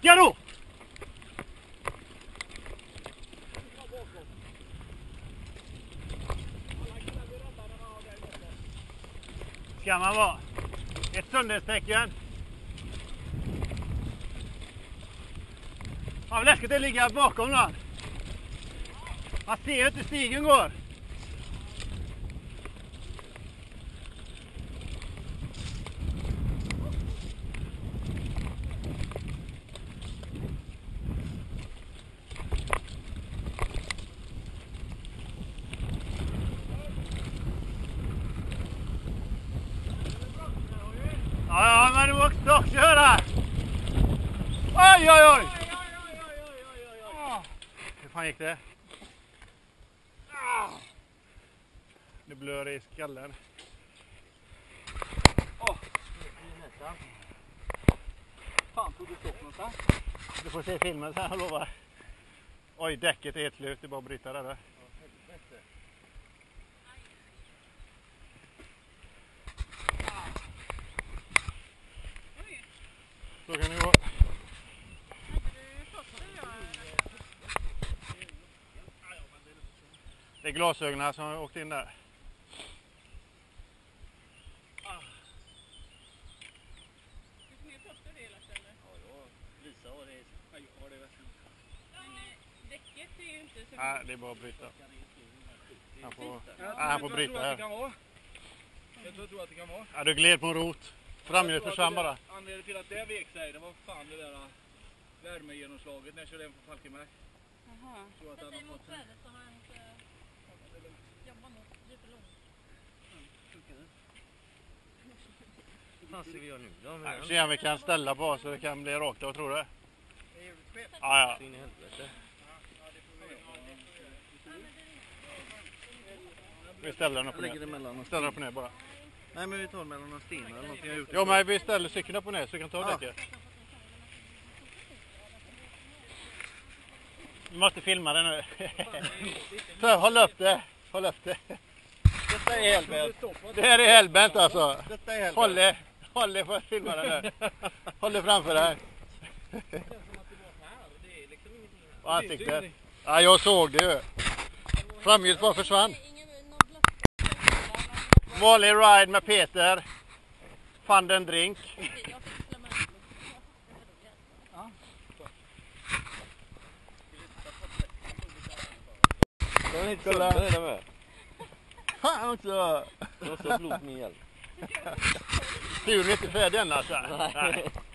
Backa då! Ska man vara ett sundhetstecken. Ja, läskigt att ligga bakom någon. Man ser ju inte stigen går. Ja, men du måste också köra. Oj, oj, oj. Hur fan gick det? Det blör i skallen. Fan, tog du stopp någonstans? Du får se filmen sen, jag lovar. Oj, däcket är helt slut. Det är bara att bryta det där. Så kan det gå. Det är glasögonen som har åkt in där. Nej, det är bara att bryta. Han får bryta här. Jag tror att det kan vara. Ja, du gled på en rot. Framhjulet försvann bara. Anledningen till att det vek sig, det var fan det där värmegenomslaget när jag körde en på Falkenberg. Jaha. Så att han har fått en... så har han inte jobbat nog lite långt. Vad ska vi göra nu då? Vi ser om vi kan ställa på så det kan bli rakt av, tror du? Det är jävligt skett. Ja. In i helvete. Vi ställer den upp och Jag lägger det ner. mellan och Ställer upp och ner bara. Nej, men vi tar mellan några stenar eller någonting jag har gjort. Jo, men vi ställer cykeln upp och ner så vi kan ta däcket. Vi måste filma det nu. Så, håll upp det. Håll upp det. Detta är helbänt. Det här är helbänt alltså. Detta är helbänt. Håll det för att filma det nu. Håll det framför dig. Och ansiktet. Ja, jag såg det ju. Framhjulet bara försvann. Vanlig ride med Peter. Fann en drink. Den är inte sönder, är det med? Fan också. Jag måste ha blod med hjälp. Tur inte färdig än alltså. Nej.